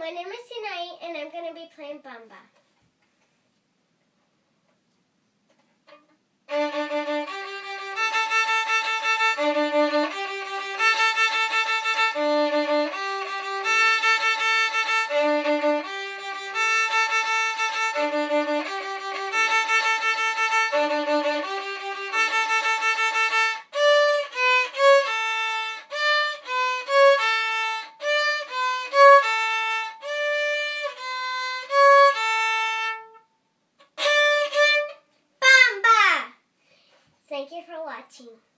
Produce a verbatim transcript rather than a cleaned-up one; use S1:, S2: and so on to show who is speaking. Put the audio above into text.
S1: My name is Cinnay, and I'm going to be playing bamba. Thank you for watching.